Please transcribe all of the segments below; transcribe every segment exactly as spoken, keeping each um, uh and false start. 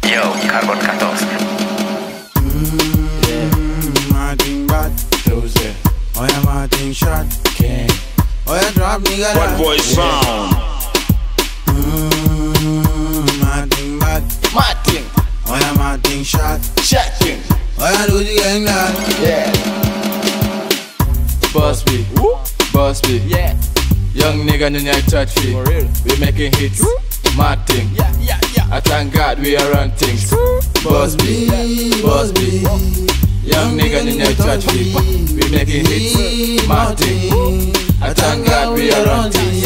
Yo, Carbon catorze. Mm, yeah. Martin bad, Tuesday. Oh yeah, Martin shot, King. Oh yeah, drop nigga. Bad boy sound. Mm, Martin bad, Martin, oh yeah, Martin shot, checking. oh yeah, do the gang that. Yeah, Boss B, Boss B, yeah. young nigga in your touch fee. For real. We making hits, mad thing. Yeah, yeah, yeah. I thank God we are on things. Boss B, Boss B, young nigga in your touch fee. We making hits, mad thing. I thank God we are on things.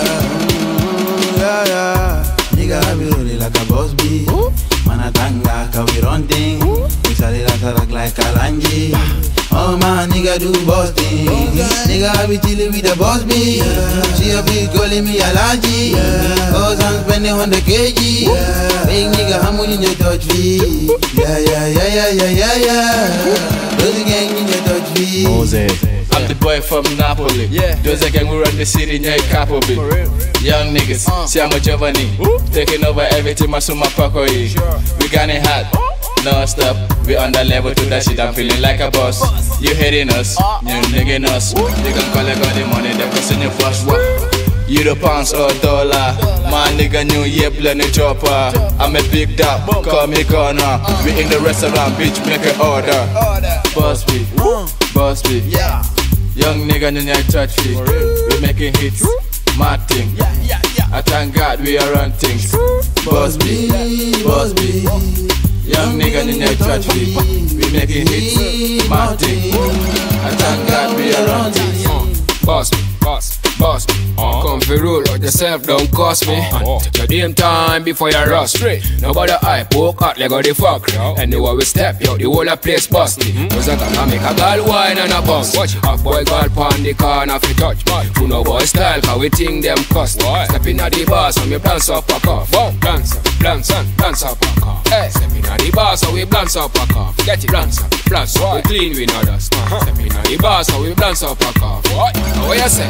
Yeah, yeah. Nigga, I be rolling like a Boss B. Man, I thank God, cause we run things. We started like like Kalanji. Oh man, nigga do boss things. Nigga, I be chillin' with the Boss B. She a be calling me allergy. Cause I'm spending one hundred kilograms. Big nigga, how much in your touch fee? Yeah, yeah, yeah, yeah, yeah, yeah, yeah. Those gang in your touch fee. I'm the boy from Napoli. Yeah. Those again we run the city near Capobi. Young niggas, uh. see I'm a Giovanni. Ooh. Taking over everything, my summa Paco. Sure. We got it hot, non stop. We on the level to that shit, I'm feeling like a boss. boss. You hitting us, uh. you nigging us. Ooh. They gon' collect all the money, they gon' send you first. What? You the pounds or dollar. My nigga new year plenty chopper. I'm a big dog, call me corner. We in the restaurant, bitch, make an order. Boss B, Boss B, Yeah. young nigga in your touch fee. We making hits, mad thing. Yeah, yeah, yeah. I thank God we are on things. Boss B, Boss B, young nigga in your touch fee. We making hits, mad thing. I thank God we are on things. Boss me, boss, boss me. Uh, come for rule out yourself, don't cost me. Uh, take your damn time before you rush. Nobody hype, poke out, leg of the fuck. Anywhere we step, yo, the whole of place bust me. Cause I gotta make a girl wine and a bounce. Half boy girl pon the corner fi touch. Who know boy style, cause we think them cost. Step in at the bar, so me plans up a cuff. Plans up, plans up, plans up a cuff. Step in at the bar, so we plans up a cuff. Get it, plans up, plans up, we clean we know dust. Step in at the bar, so we plans up a cuff. Now what you say?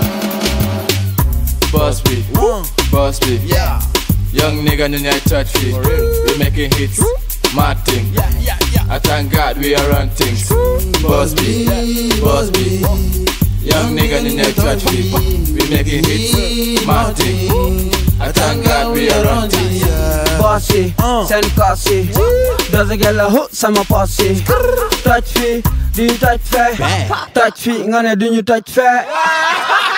Boss B, Boss B, Yeah. young nigga in your touch fee. We making hits, mad thing. Yeah, yeah, yeah. I thank God we are on things. Boss B, Boss B, young nigga in your touch fee. We making hits, mad thing. I thank God we are on things. Bossy, send cossy. Doesn't get a hook, some posse. Touch fee, do you touch fair? Touch fee, gonna do you touch fair?